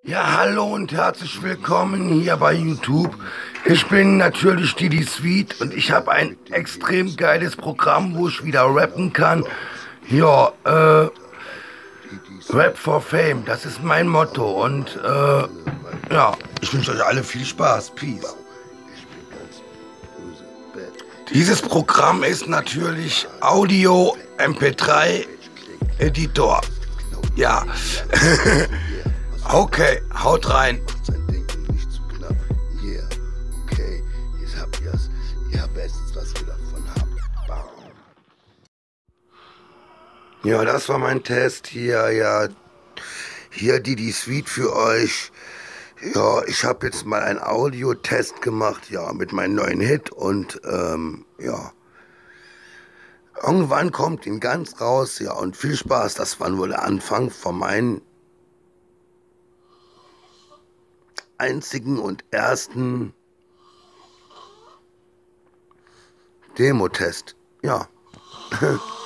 Ja, hallo und herzlich willkommen hier bei YouTube. Ich bin natürlich Didi Sweet und ich habe ein extrem geiles Programm, wo ich wieder rappen kann. Ja, Rap for Fame, das ist mein Motto und ja, ich wünsche euch alle viel Spaß. Peace. Dieses Programm ist natürlich Audio MP3 Editor. Ja. Okay, haut rein. Ja, das war mein Test hier, ja. Hier Didi Sweet für euch. Ja, ich habe jetzt mal einen Audio-Test gemacht, ja, mit meinem neuen Hit und ja. Irgendwann kommt ihn ganz raus, ja, und viel Spaß. Das war wohl der Anfang von meinem einzigen und ersten Demo-Test. Ja.